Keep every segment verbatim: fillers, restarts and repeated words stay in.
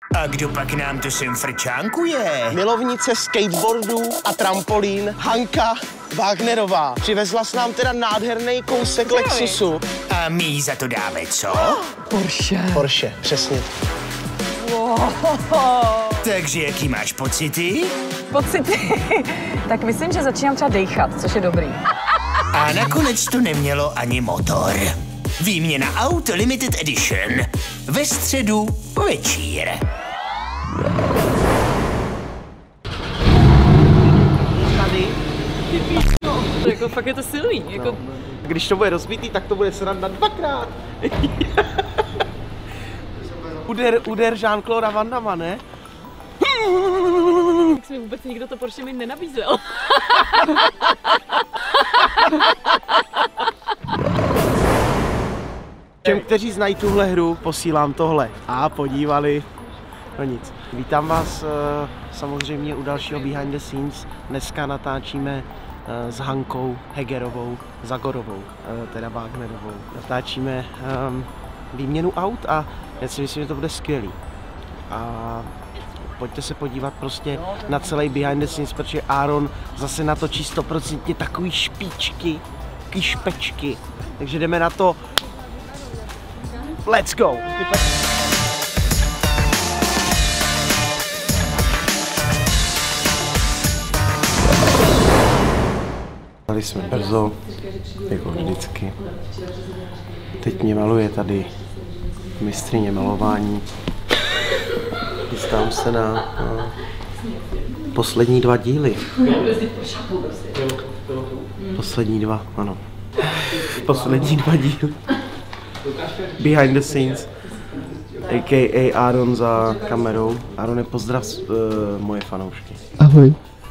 A kdo pak nám to sem frčánkuje? Milovnice skateboardů a trampolín Hanka Wagnerová. Přivezla s nám teda nádherný kousek Lexusu. A my jí za to dáme co? Porsche. Porsche, přesně. Wow. Takže jaký máš pocity? Pocity? Tak myslím, že začínám třeba dejchat, což je dobrý. A nakonec to nemělo ani motor. Výměna aut Limited Edition. Ve středu večír. Tady. No, to jako fakt je to silný. Jako... No. Když to bude rozbitý, tak to bude sranda dvakrát. Uder, uder Jean-Claude Van Damme, ne? Tak si mi vůbec nikdo to Porsche mi nenabízel. Těm, kteří znají tuhle hru, posílám tohle. A podívali. No nic. Vítám vás uh, samozřejmě u dalšího Behind the Scenes. Dneska natáčíme uh, s Hankou Hegerovou, Zagorovou, uh, teda Wagnerovou. Natáčíme um, výměnu aut a já si myslím, že to bude skvělý. A pojďte se podívat prostě na celý Behind the Scenes, protože Aaron zase natočí stoprocentně takový špičky, takový špečky. Takže jdeme na to. Let's go! Dali jsme brzo, jako vždycky. Teď mě maluje tady mistryně malování. Chystám se na, na poslední dva díly. Poslední dva, ano. Poslední dva díly. Behind the Scenes, a k a. Aaron za kamerou. Aaron, pozdrav uh, moje fanoušky. Ahoj.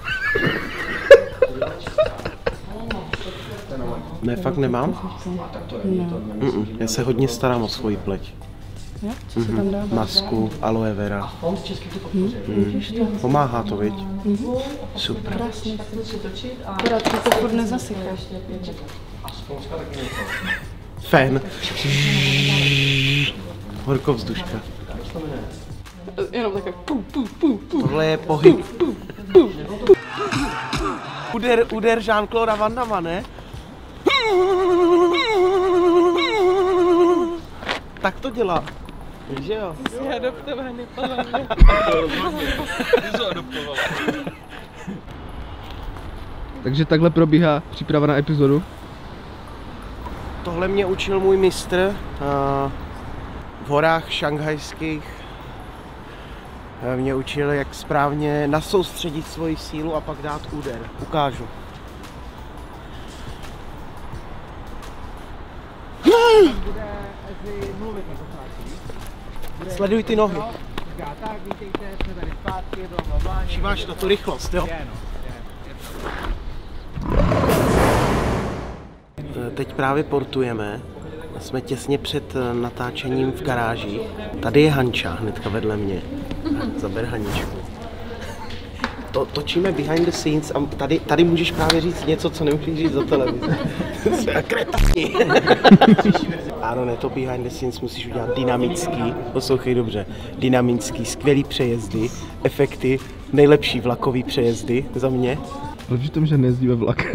Ne, fakt nemám? No. Mm-mm. Já se hodně starám o svoji pleť. Jo? Co se tam dává? Masku, aloe vera. Hmm. Mm. Pomáhá to, viď? Mm-hmm. Super. Krásně. Akorát to furt nezasyká. Fén. Horkovzduška. Jenom takové pu, pu, pu, pu. Tohle je pohyb. Uder, uder Jean-Claude Van Damme, ne? Tak to dělá. Víš, že jo? Jsi adoptovaný, Pavel. Takže takhle probíhá příprava na epizodu. Tohle mě učil můj mistr uh, v horách šanghajských. Uh, mě učil, jak správně nasoustředit svoji sílu a pak dát úder. Ukážu. Sleduj ty nohy. Všimáš na tu rychlost, jo? Teď právě portujeme. Jsme těsně před natáčením v garáži. Tady je Hanča hnedka vedle mě. Zaber Haničku. To, točíme behind the scenes a tady, tady můžeš právě říct něco, co nemůžeš říct za televizi. Jsme kretani. Ano, ne, to behind the scenes musíš udělat dynamický, poslouchej dobře, dynamický, skvělý přejezdy, efekty, nejlepší vlakový přejezdy za mě. Proč v tom, že nejezdíme vlak?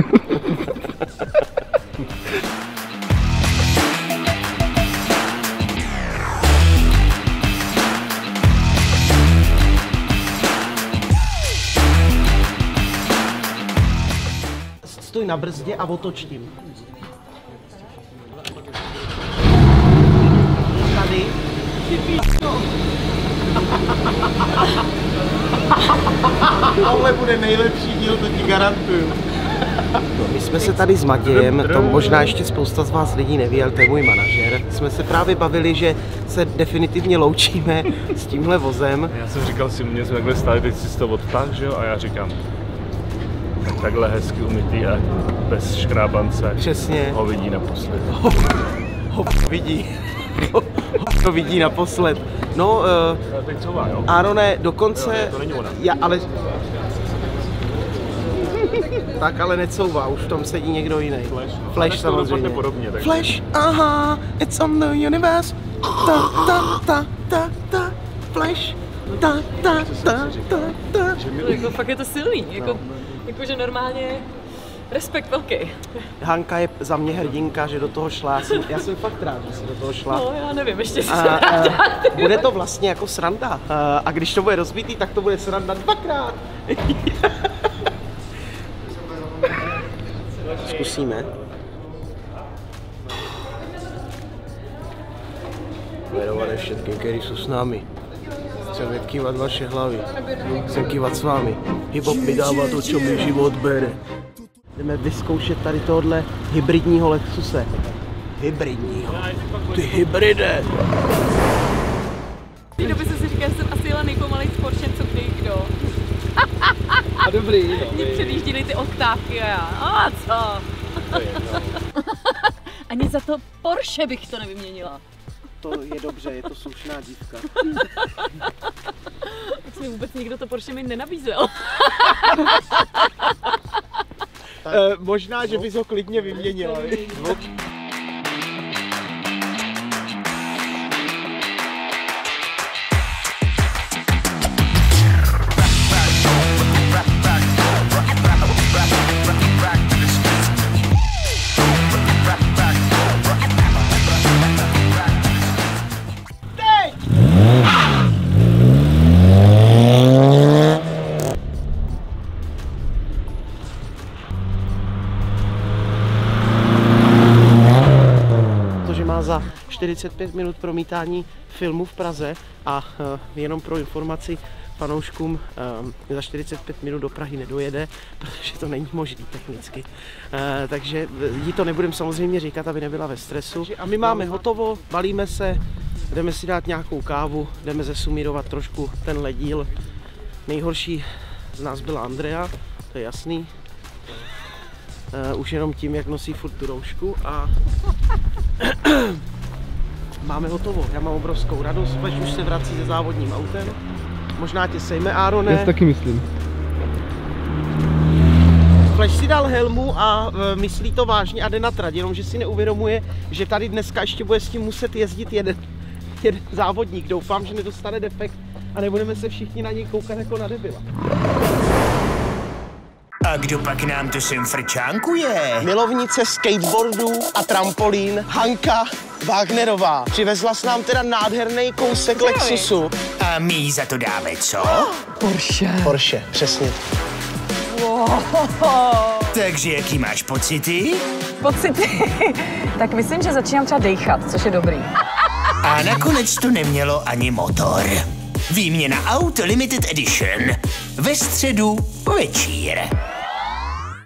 Stoj na brzdě a otoč tím. Tady. Tohle bude nejlepší díl, to ti garantuju. No, my jsme se tady s Matějem, to možná ještě spousta z vás lidí neví, ale to je můj manažer. Jsme se právě bavili, že se definitivně loučíme s tímhle vozem. Já jsem říkal si, mě jsme takhle stáli, teď si to odtáh, že jo, a já říkám, tak takhle hezky umytý a bez škrábance. Přesně. Ho vidí naposled. Ho, ho vidí. Ho, ho to vidí naposled. No, uh, teď couvá, jo? Arone, dokonce... Jo, ne, to není ona. Já, ale... Tak ale necouvá, už v tom sedí někdo jiný. Flash, no. Flash samozřejmě. Podobně, tak... Flash, aha, it's on the universe. Ta, ta, ta, ta, ta, Flash. ta, ta, ta, ta, ta. To jako fakt je to silný, jako, jako že normálně respekt velký. Hanka je za mě hrdinka, že do toho šla. Já jsem, já jsem fakt rád, že si do toho šla. No, já nevím, ještě si A, se a, bude to vlastně jako sranda. A, a když to bude rozbitý, tak to bude sranda dvakrát. Zkusíme. Věnované všetkým, kteří jsou s námi. Chcem kývat vaše hlavy. Chcem kývat s vámi. Hip-hop mi dává to, co mi život bere. Jdeme vyzkoušet tady tohle hybridního Lexuse. Hybridního. Ty hybride! V té době jsem si říkala, že jsem asi jela nejpomalej s Porschem, co kdy kdo. A dobrý, no. Mě předjížděly ty oktávky a já, a co? Ani za to Porsche bych to nevyměnila. To je dobře, je to slušná dívka. Tak mi vůbec nikdo to Porsche mi nenabízel. E, možná, že bys ho klidně vyměnila. Za čtyřicet pět minut promítání filmu v Praze a uh, jenom pro informaci fanouškům um, za čtyřicet pět minut do Prahy nedojede, protože to není možný technicky. Uh, takže jí to nebudem samozřejmě říkat, aby nebyla ve stresu. A my máme hotovo, balíme se, jdeme si dát nějakou kávu, jdeme zesumírovat trošku tenhle díl. Nejhorší z nás byla Andrea, to je jasný. Uh, už jenom tím, jak nosí furt tu roušku a máme hotovo. Já mám obrovskou radost, Flash už se vrací se závodním autem. Možná tě sejme, Arone. Já si taky myslím. Flash si dal helmu a uh, myslí to vážně a jde na trať, jenomže si neuvědomuje, že tady dneska ještě bude s tím muset jezdit jeden, jeden závodník. Doufám, že nedostane defekt a nebudeme se všichni na něj koukat jako na debila. A kdo pak nám to sem frčánkuje? Milovnice skateboardů a trampolín Hanka Wagnerová. Přivezla s nám teda nádherný kousek Lexusu. A my jí za to dáme co? Porsche. Porsche, přesně. Wow. Takže jaký máš pocity? Pocity? Tak myslím, že začínám třeba dejchat, což je dobrý. A nakonec to nemělo ani motor. Výměna aut Limited Edition. Ve středu večír.